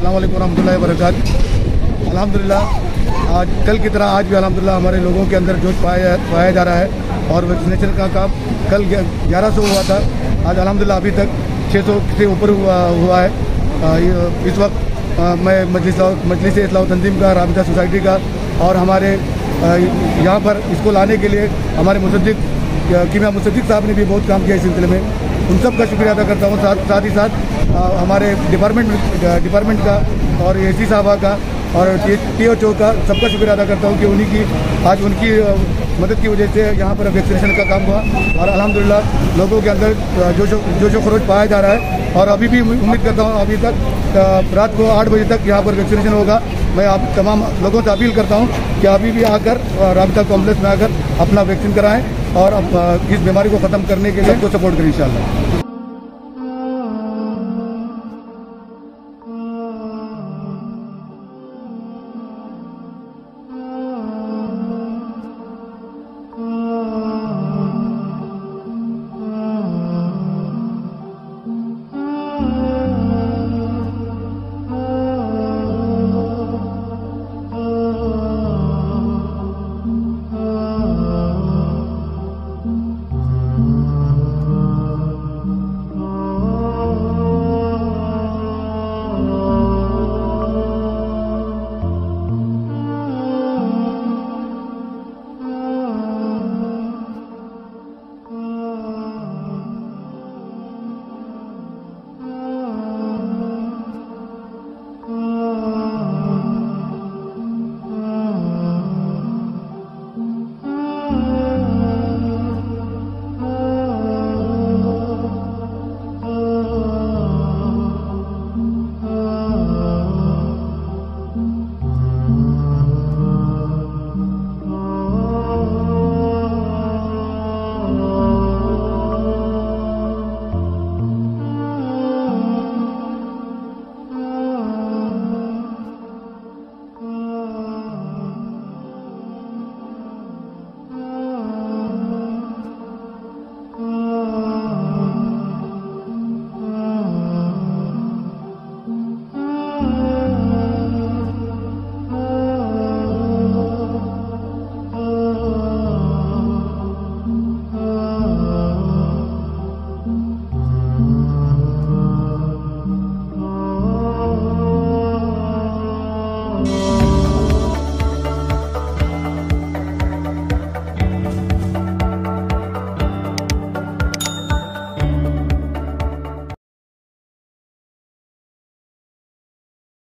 अस्सलाम वालेकुम रहमतुल्लाहि व बरकातहू। अल्हम्दुलिल्लाह आज कल की तरह आज भी अल्हम्दुलिल्लाह हमारे लोगों के अंदर जोश पाया जा रहा है और वैक्सीनेशन का काम कल 1100 हुआ था, आज अल्हम्दुलिल्लाह अभी तक 600 से ऊपर हुआ है। इस वक्त मैं मजलिस इस्लाह तंजीम का, राबिता सोसाइटी का और हमारे यहाँ पर इसको लाने के लिए हमारे मुसद्दिक कीमिया मुसद्दिक साहब ने भी बहुत काम किया इस सिलसिले में, उन सब का शुक्रिया अदा करता हूँ। साथ ही साथ हमारे डिपार्टमेंट का और एसी साहबा का और THO का सबका शुक्रिया अदा करता हूँ कि उन्हीं की आज उनकी मदद की वजह से यहाँ पर वैक्सीनेशन का काम हुआ और अल्हम्दुलिल्लाह लोगों के अंदर जोशो खरोश पाया जा रहा है। और अभी भी उम्मीद करता हूँ अभी तक रात को 8 बजे तक यहाँ पर वैक्सीनेशन होगा। मैं आप तमाम लोगों से अपील करता हूँ कि अभी भी आकर राबिता कॉम्प्लेक्स में आकर अपना वैक्सीन कराएं और इस बीमारी को ख़त्म करने के लिए सबको सपोर्ट करें इंशाअल्लाह।